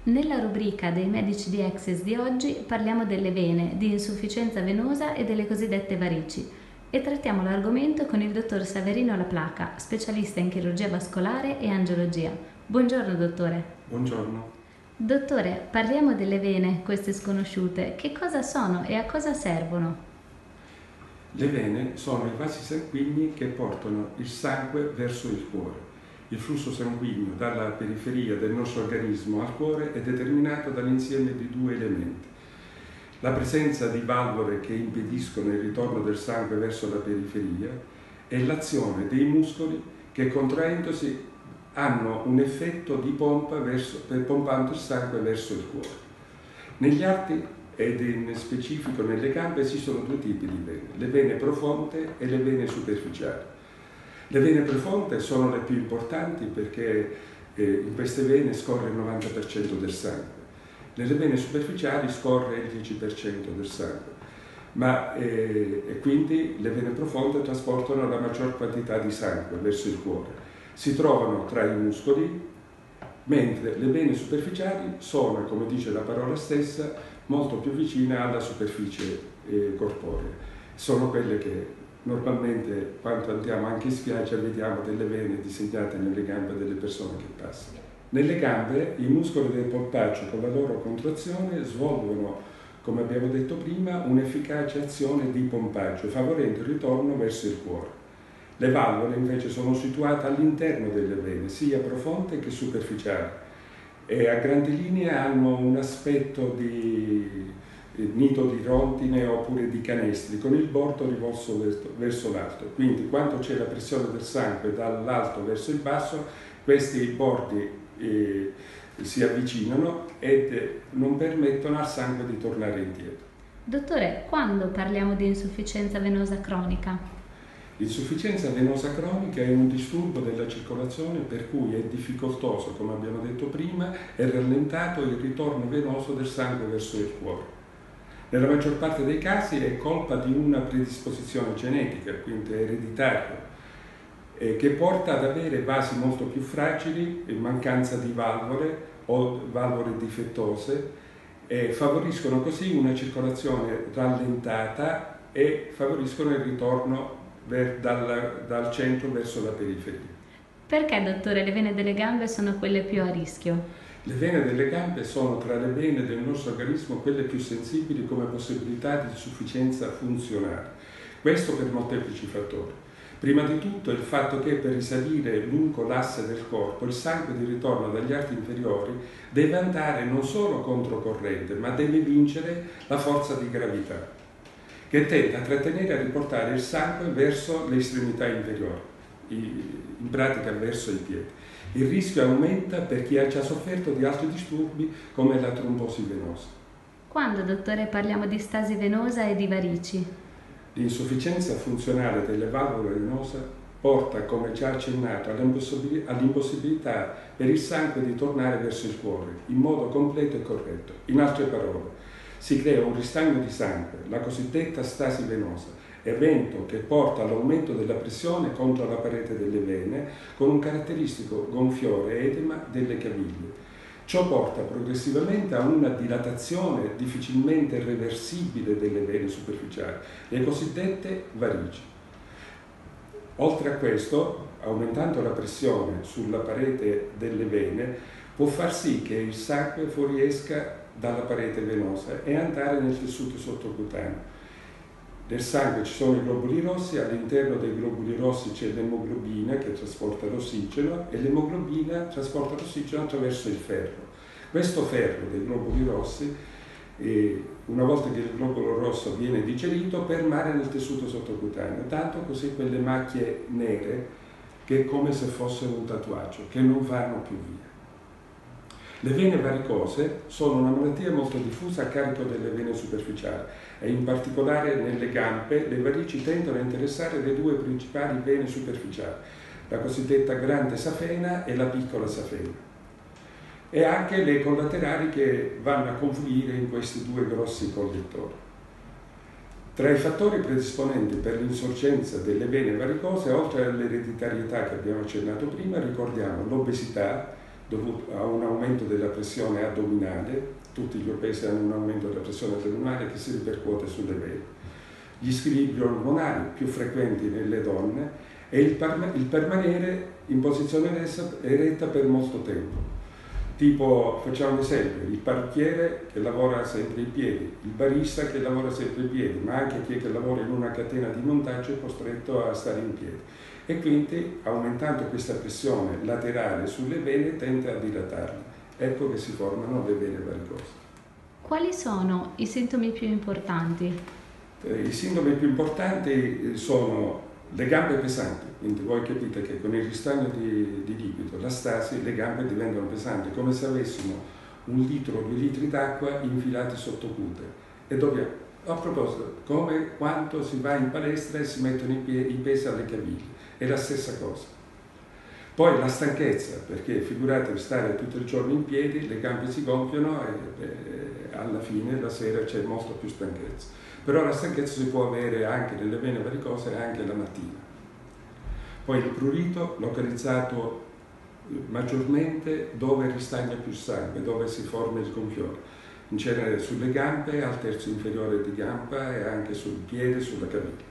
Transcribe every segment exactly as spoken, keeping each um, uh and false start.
Nella rubrica dei medici di Access di oggi parliamo delle vene, di insufficienza venosa e delle cosiddette varici e trattiamo l'argomento con il dottor Saverino Laplaca, specialista in chirurgia vascolare e angiologia. Buongiorno dottore. Buongiorno. Dottore, parliamo delle vene, queste sconosciute. Che cosa sono e a cosa servono? Le vene sono i vasi sanguigni che portano il sangue verso il cuore. Il flusso sanguigno dalla periferia del nostro organismo al cuore è determinato dall'insieme di due elementi: la presenza di valvole che impediscono il ritorno del sangue verso la periferia e l'azione dei muscoli che, contraendosi, hanno un effetto di pompa verso, pompando il sangue verso il cuore. Negli arti ed in specifico nelle gambe esistono due tipi di vene: le vene profonde e le vene superficiali. Le vene profonde sono le più importanti perché eh, in queste vene scorre il novanta per cento del sangue. Nelle vene superficiali scorre il dieci per cento del sangue, ma eh, e quindi le vene profonde trasportano la maggior quantità di sangue verso il cuore. Si trovano tra i muscoli, mentre le vene superficiali sono, come dice la parola stessa, molto più vicine alla superficie eh, corporea. Sono quelle che normalmente, quando andiamo anche in spiaggia, vediamo delle vene disegnate nelle gambe delle persone che passano. Nelle gambe i muscoli del polpaccio con la loro contrazione svolgono, come abbiamo detto prima, un'efficace azione di pompaggio, favorendo il ritorno verso il cuore. Le valvole invece sono situate all'interno delle vene, sia profonde che superficiali, e a grandi linee hanno un aspetto di nido di rondine oppure di canestri con il bordo rivolto verso l'alto. Quindi quando c'è la pressione del sangue dall'alto verso il basso, questi bordi eh, si avvicinano ed non permettono al sangue di tornare indietro. Dottore, quando parliamo di insufficienza venosa cronica? L'insufficienza venosa cronica è un disturbo della circolazione per cui è difficoltoso, come abbiamo detto prima, e rallentato il ritorno venoso del sangue verso il cuore. Nella maggior parte dei casi è colpa di una predisposizione genetica, quindi ereditaria, eh, che porta ad avere vasi molto più fragili, mancanza di valvole o valvole difettose, e favoriscono così una circolazione rallentata e favoriscono il ritorno ver, dal, dal centro verso la periferia. Perché, dottore, le vene delle gambe sono quelle più a rischio? Le vene delle gambe sono tra le vene del nostro organismo quelle più sensibili come possibilità di insufficienza funzionale. Questo per molteplici fattori. Prima di tutto il fatto che per risalire lungo l'asse del corpo il sangue di ritorno dagli arti inferiori deve andare non solo controcorrente, ma deve vincere la forza di gravità, che tende a trattenere e a riportare il sangue verso le estremità inferiori, in pratica verso i piedi. Il rischio aumenta per chi ha già sofferto di altri disturbi come la trombosi venosa. Quando, dottore, parliamo di stasi venosa e di varici? L'insufficienza funzionale delle valvole venose porta, come già accennato, all'impossibilità per il sangue di tornare verso il cuore in modo completo e corretto. In altre parole, si crea un ristagno di sangue, la cosiddetta stasi venosa, evento che porta all'aumento della pressione contro la parete delle vene con un caratteristico gonfiore e edema delle caviglie. Ciò porta progressivamente a una dilatazione difficilmente reversibile delle vene superficiali, le cosiddette varici. Oltre a questo, aumentando la pressione sulla parete delle vene, può far sì che il sangue fuoriesca dalla parete venosa e andare nel tessuto sottocutaneo. Nel sangue ci sono i globuli rossi, all'interno dei globuli rossi c'è l'emoglobina che trasporta l'ossigeno e l'emoglobina trasporta l'ossigeno attraverso il ferro. Questo ferro dei globuli rossi, eh, una volta che il globulo rosso viene digerito, permane nel tessuto sottocutaneo, dando così quelle macchie nere che è come se fossero un tatuaggio, che non vanno più via. Le vene varicose sono una malattia molto diffusa a carico delle vene superficiali e in particolare nelle gambe le varici tendono a interessare le due principali vene superficiali, la cosiddetta grande safena e la piccola safena, e anche le collaterali che vanno a confluire in questi due grossi collettori. Tra i fattori predisponenti per l'insorgenza delle vene varicose, oltre all'ereditarietà che abbiamo accennato prima, ricordiamo l'obesità, dovuto a un aumento della pressione addominale. Tutti gli obesi hanno un aumento della pressione addominale che si ripercuote sulle vene. Gli squilibri ormonali più frequenti nelle donne e il, il permanere in posizione eretta per molto tempo. Tipo, facciamo un esempio, il parrucchiere che lavora sempre in piedi, il barista che lavora sempre in piedi, ma anche chi che lavora in una catena di montaggio è costretto a stare in piedi. E quindi, aumentando questa pressione laterale sulle vene, tende a dilatarle. Ecco che si formano le vene varicose. Quali sono i sintomi più importanti? I sintomi più importanti sono le gambe pesanti, quindi voi capite che con il ristagno di, di liquido, la stasi, le gambe diventano pesanti, come se avessimo un litro o due litri d'acqua infilati sotto cute. E dobbiamo, a proposito, come quando si va in palestra e si mettono i, pie, i pesi alle caviglie, è la stessa cosa. Poi la stanchezza, perché figuratevi stare tutto il giorno in piedi, le gambe si gonfiano e, e alla fine la sera c'è molto più stanchezza. Però la stanchezza si può avere anche nelle vene varicose e anche la mattina. Poi il prurito localizzato maggiormente dove ristagna più sangue, dove si forma il gonfiore. In genere sulle gambe, al terzo inferiore di gamba e anche sul piede e sulla caviglia.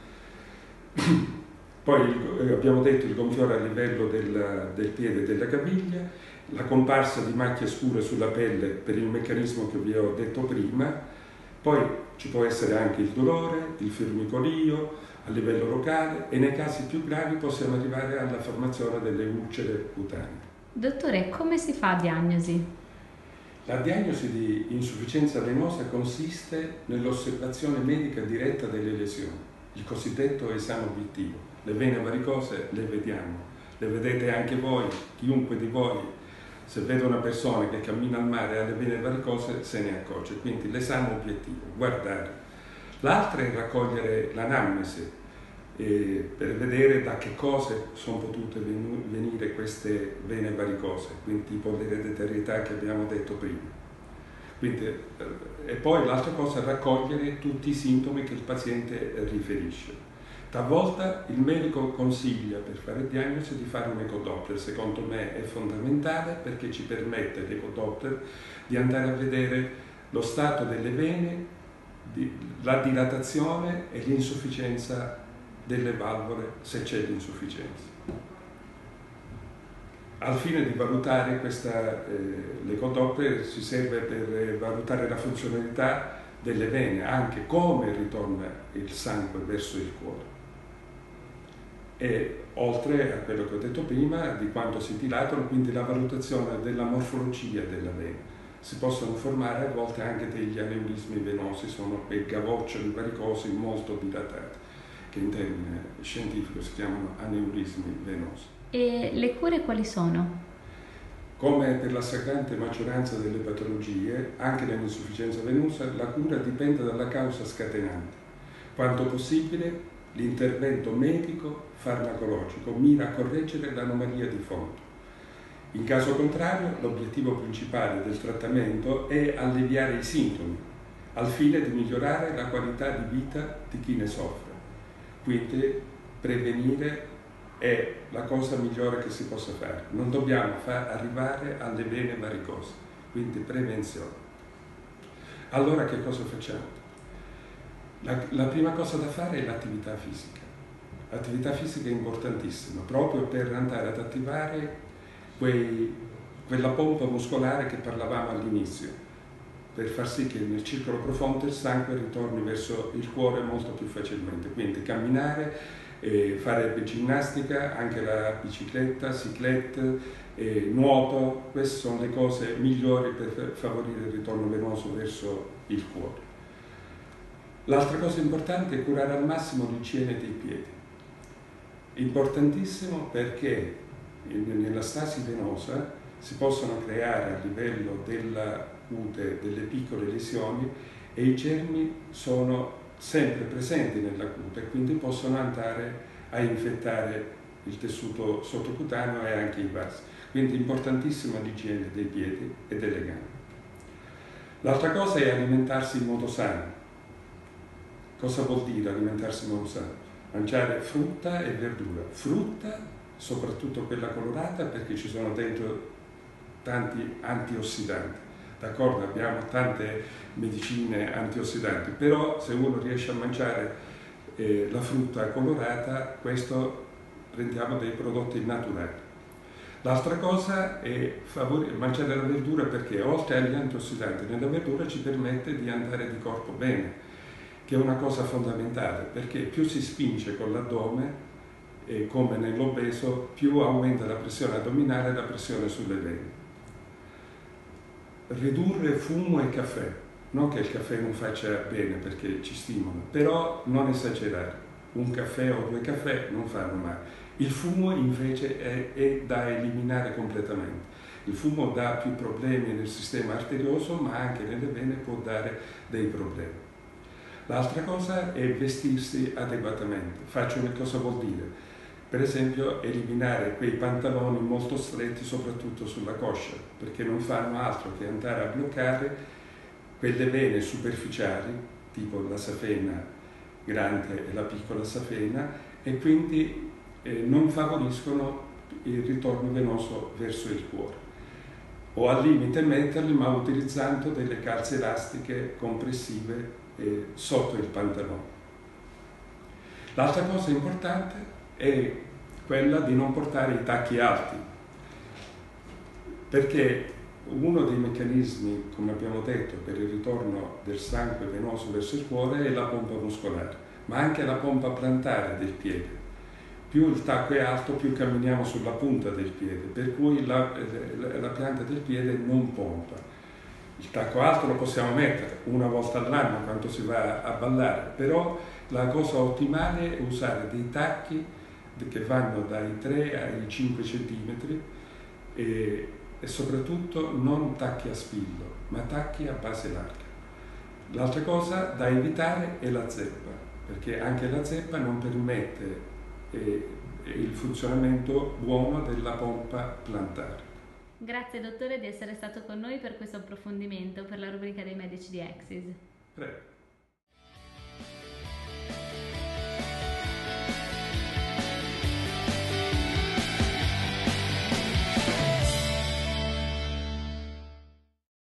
Poi abbiamo detto il gonfiore a livello del, del piede e della caviglia, la comparsa di macchie scure sulla pelle per il meccanismo che vi ho detto prima. Poi ci può essere anche il dolore, il formicolio a livello locale e nei casi più gravi possiamo arrivare alla formazione delle ulcere cutanee. Dottore, come si fa a diagnosi? La diagnosi di insufficienza venosa consiste nell'osservazione medica diretta delle lesioni, il cosiddetto esame obiettivo. Le vene varicose le vediamo, le vedete anche voi, chiunque di voi. Se vede una persona che cammina al mare e ha le vene varicose se ne accorge, quindi l'esame obiettivo, guardare. L'altra è raccogliere l'anamnesi eh, per vedere da che cose sono potute venire queste vene varicose, quindi tipo l'ereditarietà che abbiamo detto prima. Quindi, eh, e poi l'altra cosa è raccogliere tutti i sintomi che il paziente riferisce. Talvolta il medico consiglia per fare diagnosi di fare un ecodoppler, secondo me è fondamentale perché ci permette l'ecodoppler di andare a vedere lo stato delle vene, di, la dilatazione e l'insufficienza delle valvole se c'è l'insufficienza. Al fine di valutare questa, eh, l'ecodoppler si serve per valutare la funzionalità delle vene, anche come ritorna il sangue verso il cuore. E oltre a quello che ho detto prima, di quanto si dilatano, quindi la valutazione della morfologia della vena. Si possono formare a volte anche degli aneurismi venosi, sono quei gavoccioli varicosi molto dilatati, che in termine scientifico si chiamano aneurismi venosi. E le cure quali sono? Come per la stragrande maggioranza delle patologie, anche nell'insufficienza venosa, la cura dipende dalla causa scatenante. Quanto possibile, l'intervento medico farmacologico mira a correggere l'anomalia di fondo. In caso contrario, l'obiettivo principale del trattamento è alleviare i sintomi, al fine di migliorare la qualità di vita di chi ne soffre. Quindi prevenire è la cosa migliore che si possa fare. Non dobbiamo far arrivare alle vene varicose, quindi prevenzione. Allora che cosa facciamo? La, la prima cosa da fare è l'attività fisica. L'attività fisica è importantissima, proprio per andare ad attivare quei, quella pompa muscolare che parlavamo all'inizio, per far sì che nel circolo profondo il sangue ritorni verso il cuore molto più facilmente. Quindi camminare, eh, fare ginnastica, anche la bicicletta, cyclette, eh, nuoto, queste sono le cose migliori per favorire il ritorno venoso verso il cuore. L'altra cosa importante è curare al massimo l'igiene dei piedi. Importantissimo perché nella stasi venosa si possono creare a livello della cute delle piccole lesioni e i germi sono sempre presenti nella cute e quindi possono andare a infettare il tessuto sottocutaneo e anche i vasi. Quindi importantissima l'igiene dei piedi e delle gambe. L'altra cosa è alimentarsi in modo sano. Cosa vuol dire alimentarsi in modo sano? Mangiare frutta e verdura. Frutta, soprattutto quella colorata, perché ci sono dentro tanti antiossidanti. D'accordo, abbiamo tante medicine antiossidanti, però se uno riesce a mangiare eh, la frutta colorata, questo prendiamo dei prodotti naturali. L'altra cosa è mangiare la verdura, perché oltre agli antiossidanti nella verdura ci permette di andare di corpo bene, che è una cosa fondamentale, perché più si spinge con l'addome, eh, come nell'obeso, più aumenta la pressione addominale e la pressione sulle vene. Ridurre fumo e caffè, non che il caffè non faccia bene perché ci stimola, però non esagerare, un caffè o due caffè non fanno male. Il fumo invece è, è da eliminare completamente. Il fumo dà più problemi nel sistema arterioso, ma anche nelle vene può dare dei problemi. L'altra cosa è vestirsi adeguatamente. Faccio cosa vuol dire? Per esempio eliminare quei pantaloni molto stretti soprattutto sulla coscia, perché non fanno altro che andare a bloccare quelle vene superficiali, tipo la safena grande e la piccola safena, e quindi eh, non favoriscono il ritorno venoso verso il cuore. O al limite metterli, ma utilizzando delle calze elastiche compressive eh, sotto il pantalone. L'altra cosa importante è quella di non portare i tacchi alti, perché uno dei meccanismi, come abbiamo detto, per il ritorno del sangue venoso verso il cuore è la pompa muscolare, ma anche la pompa plantare del piede. Più il tacco è alto, più camminiamo sulla punta del piede, per cui la, la pianta del piede non pompa. Il tacco alto lo possiamo mettere una volta all'anno quando si va a ballare, però la cosa ottimale è usare dei tacchi che vanno dai tre ai cinque centimetri e, e soprattutto non tacchi a spillo, ma tacchi a base larga. L'altra cosa da evitare è la zeppa, perché anche la zeppa non permette eh, il funzionamento buono della pompa plantare. Grazie dottore di essere stato con noi per questo approfondimento per la rubrica dei medici di Axis. Prego.